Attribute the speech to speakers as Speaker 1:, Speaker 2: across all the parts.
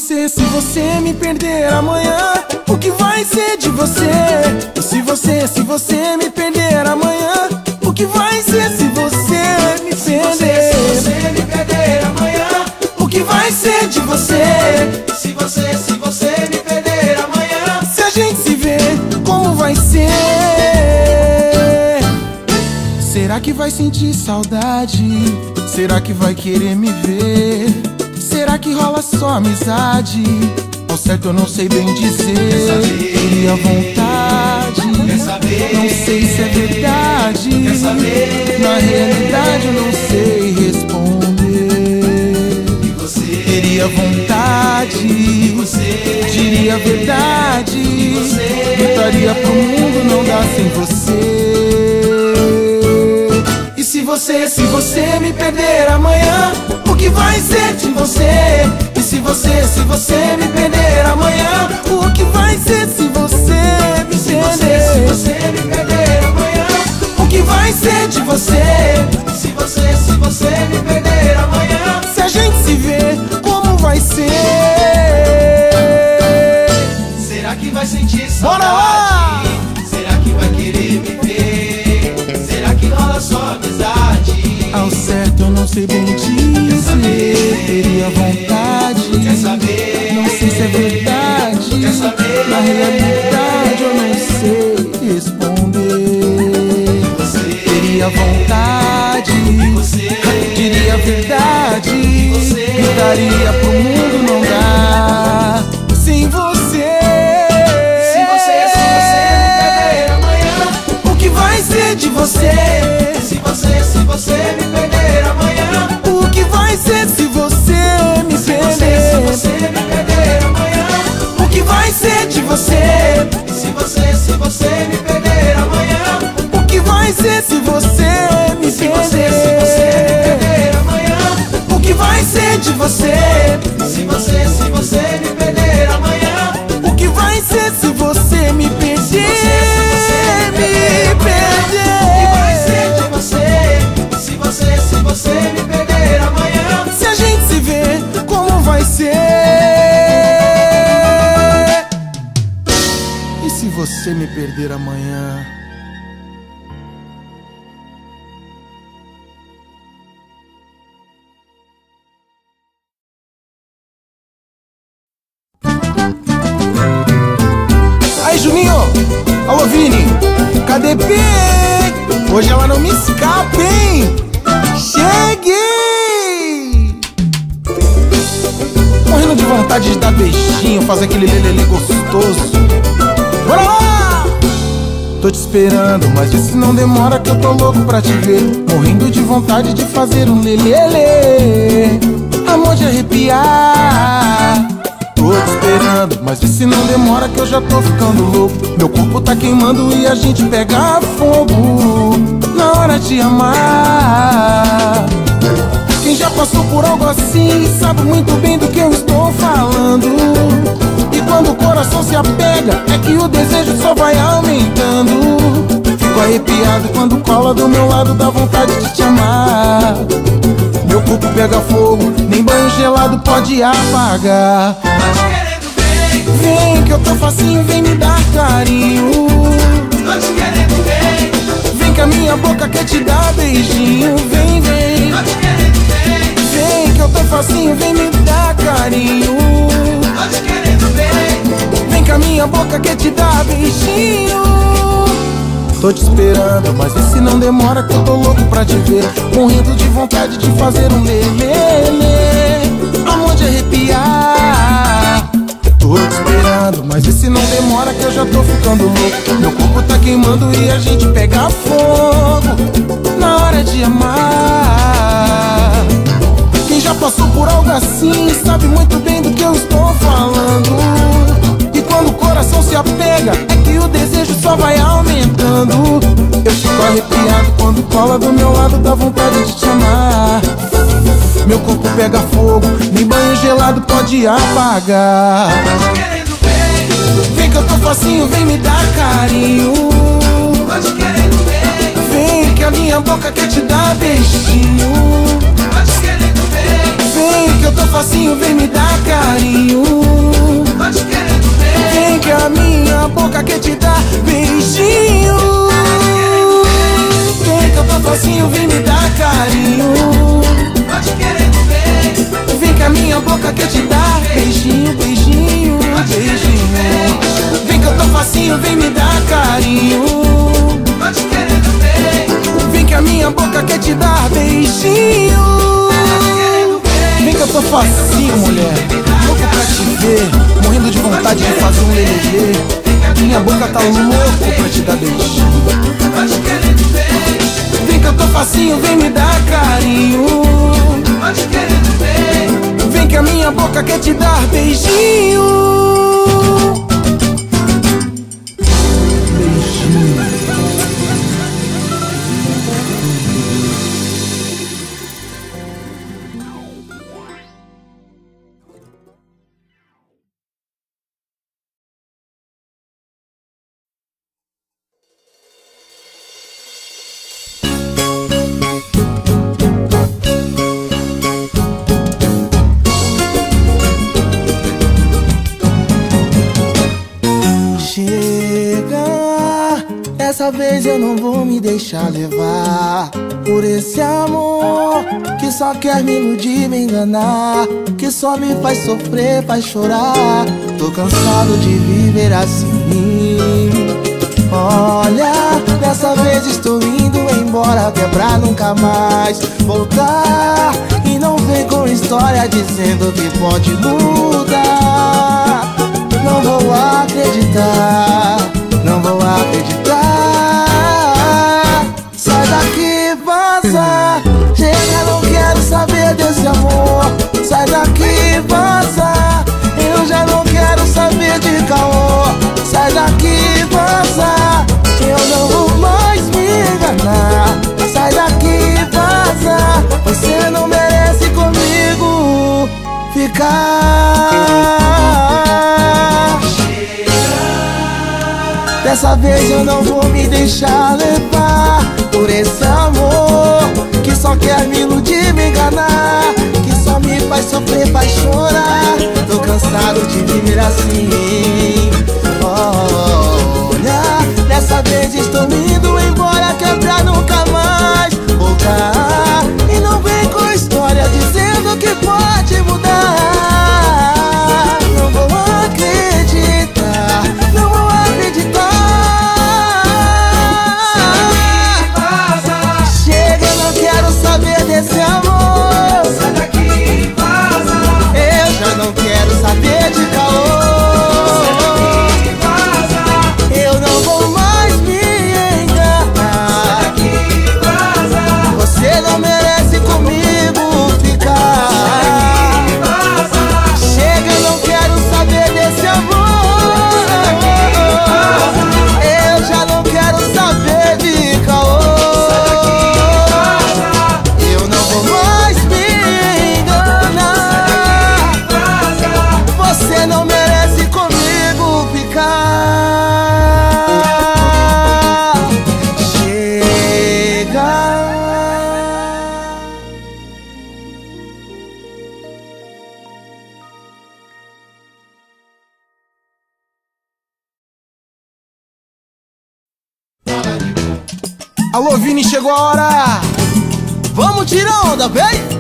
Speaker 1: você me perder amanhã, o que vai ser de você? E se você me perder amanhã, o que vai ser se você me perder?
Speaker 2: Se você me perder amanhã,
Speaker 1: o que vai ser de você?
Speaker 2: Se você me perder amanhã,
Speaker 1: se a gente se vê, como vai ser? Será que vai sentir saudade? Será que vai querer me ver? Será que rola só amizade? Ao certo eu não sei bem dizer. Teria vontade,
Speaker 2: quer saber?
Speaker 1: não sei se é verdade.
Speaker 2: Quer saber?
Speaker 1: Na realidade eu não sei responder.
Speaker 2: E você?
Speaker 1: Teria vontade,
Speaker 2: E você?
Speaker 1: diria a verdade.
Speaker 2: E você?
Speaker 1: Gritaria pro mundo, não dá sem você. E se você me perder amanhã, o que vai ser de você? E se você me perder amanhã, o que vai ser se você me perder?
Speaker 2: Se você me perder amanhã,
Speaker 1: O que vai ser de você?
Speaker 2: se você me perder amanhã,
Speaker 1: Se a gente se vê, como vai ser?
Speaker 2: será que vai sentir
Speaker 1: Bora lá!
Speaker 2: saudade? Será que vai querer me ver? Será que rola só amizade?
Speaker 1: Ao certo eu não sei bem dizer. Teria vontade,
Speaker 2: Quer saber?
Speaker 1: não sei se é verdade.
Speaker 2: Quer saber?
Speaker 1: Na realidade eu não sei responder.
Speaker 2: Você?
Speaker 1: Teria vontade,
Speaker 2: Você?
Speaker 1: diria a verdade.
Speaker 2: Você?
Speaker 1: Gritaria pro mundo, não dá sem você.
Speaker 2: Se você me perder amanhã,
Speaker 1: O que vai ser de você?
Speaker 2: se você me perder amanhã,
Speaker 1: O que vai ser se você me
Speaker 2: se
Speaker 1: perder?
Speaker 2: você me perder amanhã,
Speaker 1: O que vai ser de você?
Speaker 2: se você me perder amanhã,
Speaker 1: O que vai ser se você me
Speaker 2: se você me
Speaker 1: perder?
Speaker 2: perder amanhã,
Speaker 1: O que vai ser de você?
Speaker 2: se você me perder amanhã,
Speaker 1: O que vai ser se você me perder? Me
Speaker 2: o que vai ser
Speaker 1: perder.
Speaker 2: de você? Se você me perder amanhã,
Speaker 1: Se a gente se vê, como vai ser? E se você me perder amanhã? Aí, Juninho! Alô, Vini! KDP! Hoje ela não me escapa, hein? Cheguei! Morrendo de vontade de dar beijinho, fazer aquele lelele gostoso. Bora lá! Tô te esperando, mas vê se não demora que eu tô louco pra te ver. Morrendo de vontade de fazer um lelele, amor de arrepiar. Tô te esperando, mas vê se não demora que eu já tô ficando louco. Meu corpo tá queimando e a gente pega fogo na hora de amar. Quem já passou por algo assim sabe muito bem do que eu estou falando. E quando o coração se apega, é que o desejo só vai aumentando. Fico arrepiado quando cola do meu lado, dá vontade de te amar. Meu corpo pega fogo, nem banho gelado pode apagar.
Speaker 2: tô te querendo bem,
Speaker 1: Vem que eu tô facinho, vem me dar carinho.
Speaker 2: tô te querendo bem,
Speaker 1: Vem que a minha boca quer te dar beijinho. Vem, vem,
Speaker 2: tô te querendo bem,
Speaker 1: vem que eu tô facinho, vem me dar carinho.
Speaker 2: tô te querendo bem,
Speaker 1: Vem que a minha boca quer te dar beijinho. Tô te esperando, mas vê se não demora que eu tô louco pra te ver. Morrendo de vontade de fazer um lelele, amor de arrepiar. Tô te esperando, mas vê se não demora que eu já tô ficando louco. Meu corpo tá queimando e a gente pega fogo na hora de amar. Quem já passou por algo assim sabe muito bem do que eu estou falando. E quando o coração se apega, é que o desejo só vai aumentando. Eu fico arrepiado quando cola do meu lado, dá vontade de te amar. Meu corpo pega fogo, nem banho gelado pode apagar.
Speaker 2: tô te querendo bem,
Speaker 1: Vem que eu tô facinho, vem me dar carinho.
Speaker 2: tô te querendo bem,
Speaker 1: Vem que a minha boca quer te dar beijinho.
Speaker 2: tô te querendo bem,
Speaker 1: Vem Vem que eu tô facinho, vem me dar carinho.
Speaker 2: Tô te querendo ver.
Speaker 1: Vem que a minha boca quer te dar beijinho. Vem que eu tô facinho, vem me dar carinho.
Speaker 2: Tô te querendo ver.
Speaker 1: Vem que a minha boca quer te dar beijinho, beijinho, beijinho. Vem que eu tô facinho, vem me dar carinho.
Speaker 2: Tô te querendo ver.
Speaker 1: Vem que a minha boca quer te dar beijinho. Vem que eu tô facinho, mulher, louco pra te ver, morrendo de vontade de fazer um lelê. Minha boca tá louco pra te dar beijinho.
Speaker 2: Tô te querendo ver.
Speaker 1: Vem que eu tô facinho, vem me dar carinho.
Speaker 2: Tô te querendo ver.
Speaker 1: Vem que a minha boca quer te dar beijinho. Beijinho. Dessa vez eu não vou me deixar levar por esse amor que só quer me iludir, me enganar, que só me faz sofrer, faz chorar. Tô cansado de viver assim. Olha, dessa vez estou indo embora, até pra nunca mais voltar. E não vem com história dizendo que pode mudar. Não vou acreditar, não vou acreditar. Sai daqui, vaza. Chega, não quero saber desse amor. Sai daqui, vaza. Eu já não quero saber de caô. Sai daqui, vaza. Eu não vou mais me enganar. Sai daqui, vaza. Você não merece comigo ficar. Dessa vez eu não vou me deixar levar por esse amor que só quer me iludir, me enganar, que só me faz sofrer, faz chorar. Tô cansado de viver assim. Olha, dessa vez estou indo embora, que é pra nunca mais voltar. E não vem com história dizendo que pode mudar. Não vou acreditar, não vou acreditar. Desse amor,
Speaker 2: Sai daqui, vaza.
Speaker 1: eu já não quero saber de caô.
Speaker 2: Sai daqui, vaza.
Speaker 1: Eu não vou mais me enganar.
Speaker 2: Sai daqui, vaza.
Speaker 1: Você não merece comigo ficar.
Speaker 2: Sai daqui, vaza.
Speaker 1: Chega, eu não quero saber desse amor.
Speaker 2: Sai daqui, vaza.
Speaker 1: Eu já não quero saber de caô. Você não merece comigo ficar. Chega. Alô, Vini, chegou a hora. Vamos tirar onda, vem.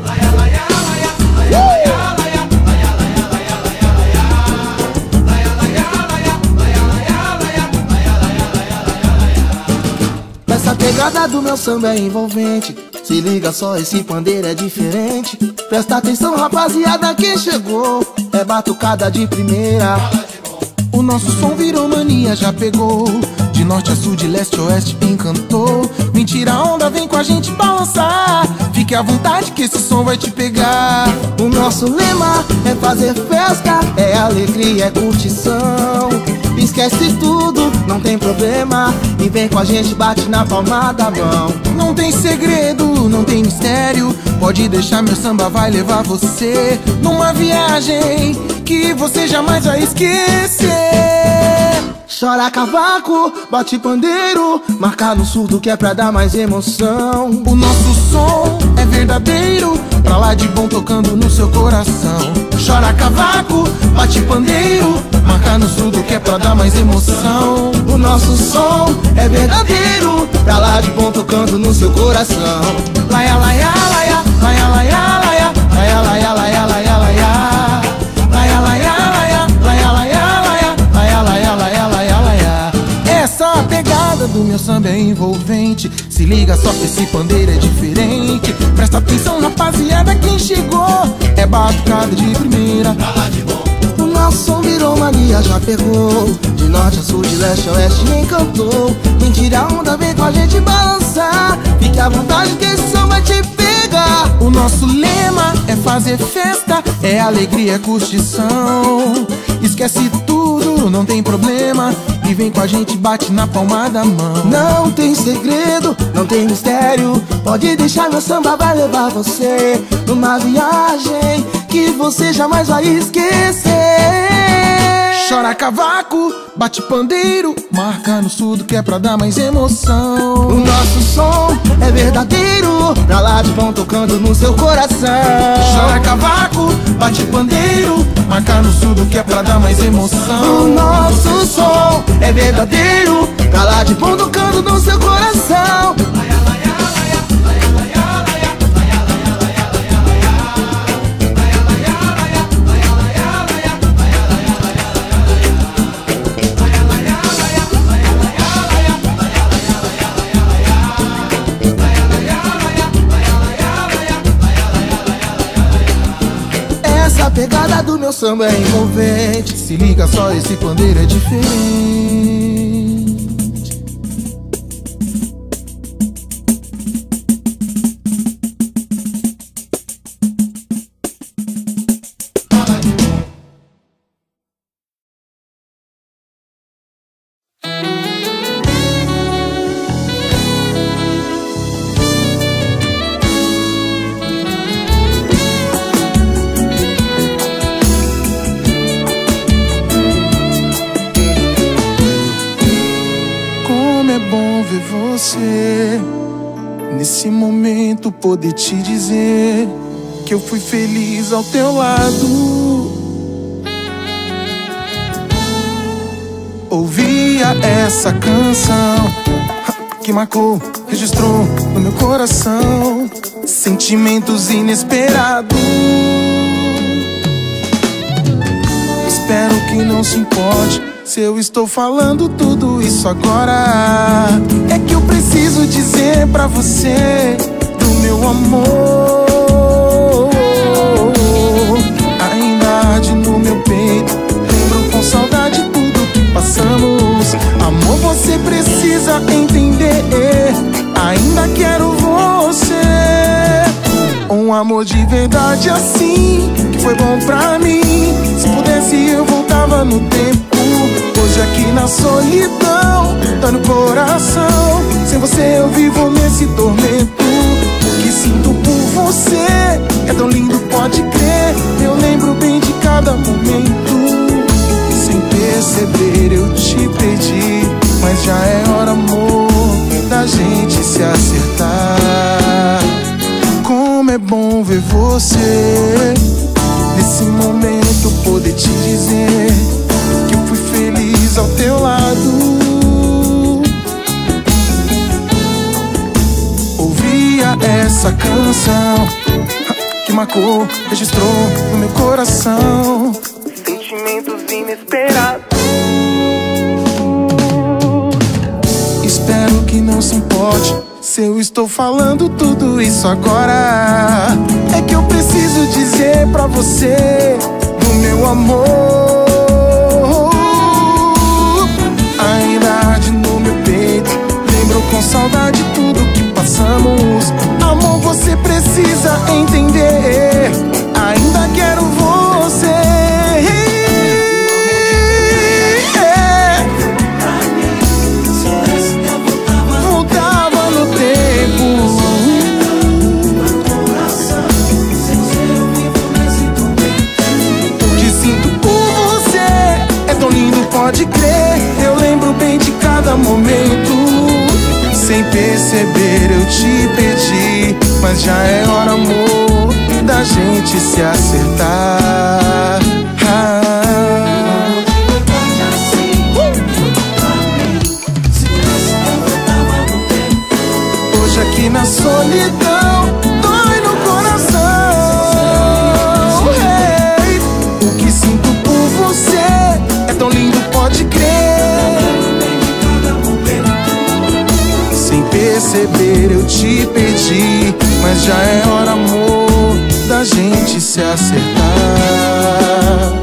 Speaker 1: Essa pegada do meu samba é envolvente. Se liga só, esse pandeiro é diferente. Presta atenção, rapaziada, quem chegou é batucada de primeira. O nosso som virou mania, já pegou. De norte a sul, de leste a oeste, encantou. Mentira, onda, vem com a gente balançar. Fique à vontade que esse som vai te pegar. O nosso lema é fazer festa, é alegria, é curtição. Esquece tudo, não tem problema. E vem com a gente, bate na palma da mão. Não tem segredo, não tem mistério. Pode deixar, meu samba vai levar você numa viagem que você jamais vai esquecer. Chora cavaco, bate pandeiro, marca no surdo que é pra dar mais emoção. O nosso som é verdadeiro, pra lá de bom tocando no seu coração. Chora cavaco, bate pandeiro, marca no surdo que é pra dar mais emoção.
Speaker 3: O nosso som é verdadeiro, pra lá de bom tocando no seu coração.
Speaker 1: Laia, laia, laia, laia, laia, laia, laia, laia, laia, laia, laia. Laia, laia, laia, laia, laia, laia, laia, laia, laia, laia, laia. Essa pegada do meu samba é envolvente. Se liga só que esse pandeiro é diferente. Presta atenção, rapaziada, quem chegou é batucada de primeira.
Speaker 2: Pra lá de bom.
Speaker 3: O nosso som virou mania, já pegou. De norte a sul, de leste a oeste, encantou. Vem tirar onda, vem com a gente balançar. Fique à vontade que esse som vai te pegar.
Speaker 1: O nosso lema é fazer festa, é alegria, é curtição. Esquece tudo, não tem problema, e vem com a gente, bate na palma da mão.
Speaker 3: Não tem segredo, não tem mistério. Pode deixar, meu samba vai levar você numa viagem que você jamais vai esquecer.
Speaker 1: Chora cavaco, bate pandeiro, marca no surdo que é pra dar mais emoção.
Speaker 3: O nosso som é verdadeiro, pra lá de bom tocando no seu coração.
Speaker 1: Chora cavaco, bate pandeiro, marca no surdo que é pra dar mais emoção.
Speaker 3: O nosso som é verdadeiro, pra lá de bom tocando no seu coração. A pegada do meu samba é envolvente.
Speaker 1: Se liga só, esse pandeiro é diferente. Você, nesse momento, poder te dizer que eu fui feliz ao teu lado. Ouvia essa canção que marcou, registrou no meu coração sentimentos inesperados. Espero que não se importe se eu estou falando tudo isso agora. É que eu preciso dizer pra você do meu amor. Ainda arde no meu peito, lembro com saudade tudo que passamos. Amor, você precisa entender, ainda quero você. Um amor de verdade assim, que foi bom pra mim. Se pudesse eu voltava no tempo. Hoje aqui na solidão, tá no coração. Sem você eu vivo nesse tormento. O que sinto por você é tão lindo, pode crer. Eu lembro bem de cada momento. Sem perceber eu te perdi, mas já é hora, amor, da gente se acertar. Como é bom ver você nesse momento, poder te dizer que eu fui feliz ao teu lado. Ouvia essa canção que marcou, registrou no meu coração sentimentos inesperados. Espero que não se importe se eu estou falando tudo isso agora. É que eu preciso dizer pra você do meu amor. Ainda arde no meu peito, lembro com saudade tudo que passamos. Amor, você precisa entender, ainda quero você. Voltava no tempo. O que sinto por você é tão lindo, pode crer. Eu lembro bem de cada momento. Sem perceber eu te perdi, mas mas já é hora, amor, da gente se acertar. Hoje aqui na solidão dói no coração. Hey, o que sinto por você é tão lindo, pode crer. Sem perceber eu te perdi, mas já é hora, amor, da gente se acertar.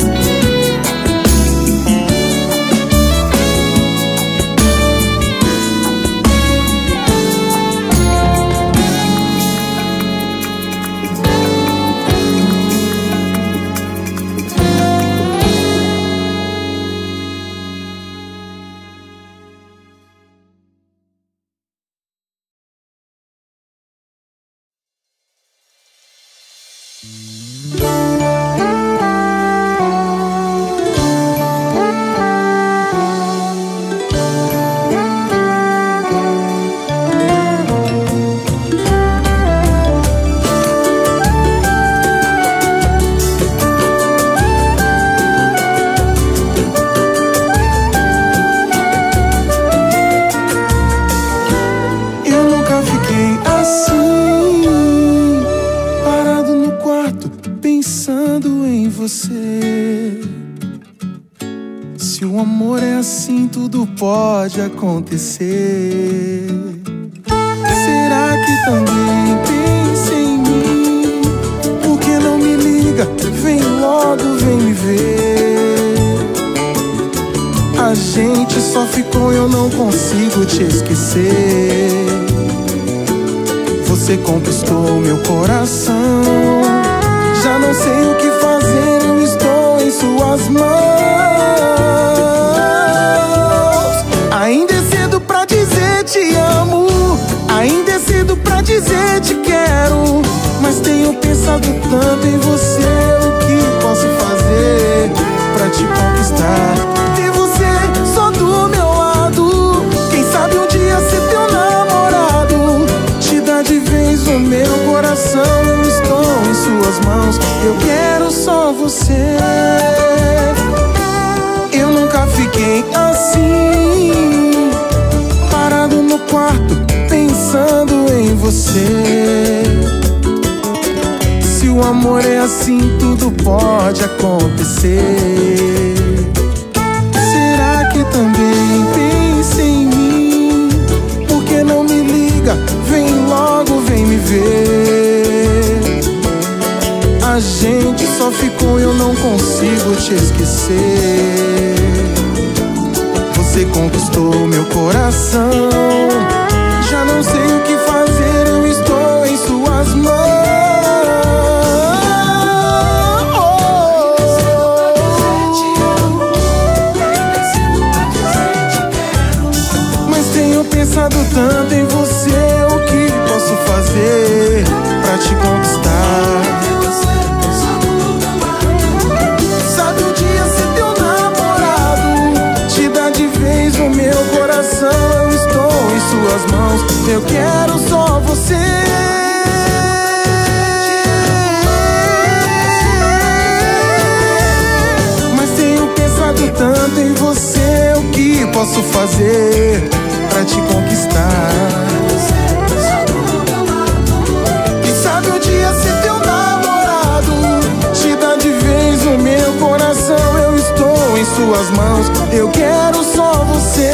Speaker 1: Se o amor é assim, tudo pode acontecer. Será que também pensa em mim? Por que não me liga? Vem logo, vem me ver. A gente só ficou e eu não consigo te esquecer. Você conquistou meu coração. Já não sei o que fazer, eu estou em suas mãos. Ainda é cedo pra dizer te amo, ainda é cedo pra dizer te quero, mas tenho pensado tanto em você. O que posso fazer pra te conquistar? Ter você só do meu lado, quem sabe um dia ser teu namorado. Te dá de vez o meu coração, eu estou em suas mãos. Eu quero só você. Eu nunca fiquei assim, parado no quarto, pensando em você. Se o amor é assim, tudo pode acontecer. Será que também pensa em mim? Por que não me liga? Vem logo, vem me ver. A gente só ficou e eu não consigo te esquecer. Você conquistou meu coração. Já não sei o que fazer, eu estou em suas mãos. Mas tenho pensado tanto em você. O que posso fazer pra te conquistar? Sabe um dia ser teu namorado, te dá de vez o meu coração. Eu estou em suas mãos, eu quero só você. Mas tenho pensado tanto em você. O que posso fazer pra te conquistar? Quem sabe um dia ser teu namorado, te dá de vez o meu coração. Eu estou em suas mãos, eu quero só você.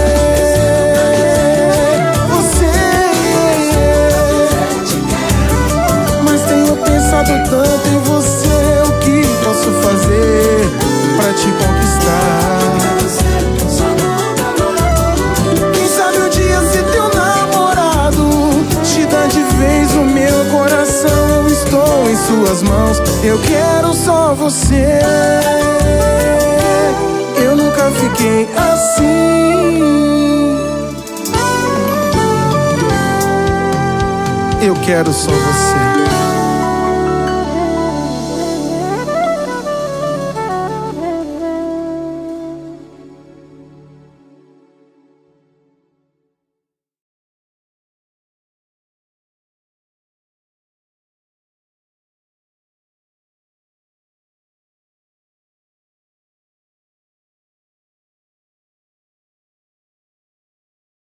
Speaker 1: Tanto em você, o que posso fazer pra te conquistar? Quem sabe um dia ser teu namorado, te dá de vez o meu coração. Eu estou em suas mãos, eu quero só você. Eu nunca fiquei assim. Eu quero só você.